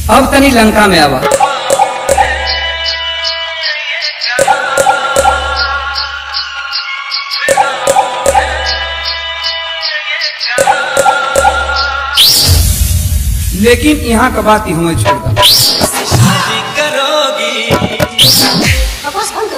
अब तनी लंका में आवा। लेकिन यहाँ का बात ही हमें छोड़